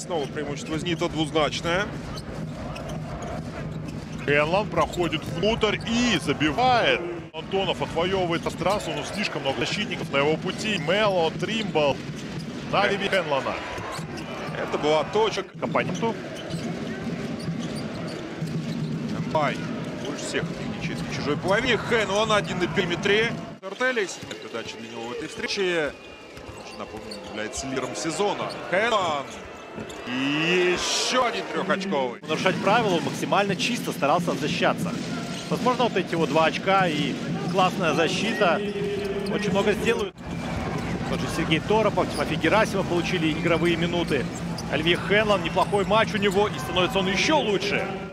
снова преимущество «Зенита» двузначное. Хенлон проходит внутрь и забивает. Антонов отвоевывает пространство, но слишком много защитников на его пути. Мело, Тримбл на леве Хенлона. Это была точка К оппоненту. Эмбай больше всех активничает в чужой половине. Хенлон один на периметре. Тортелис. Передача для него в этой встрече. Напомню, является лидером сезона. Хенлон. И еще один трехочковый. Нарушать правила, он максимально чисто старался защищаться. Возможно, вот эти вот 2 очка и классная защита очень много сделают. Тот же Сергей Торопов, Тимофей Герасимов получили игровые минуты. Оливье Хенлон, неплохой матч у него, и становится он еще лучше.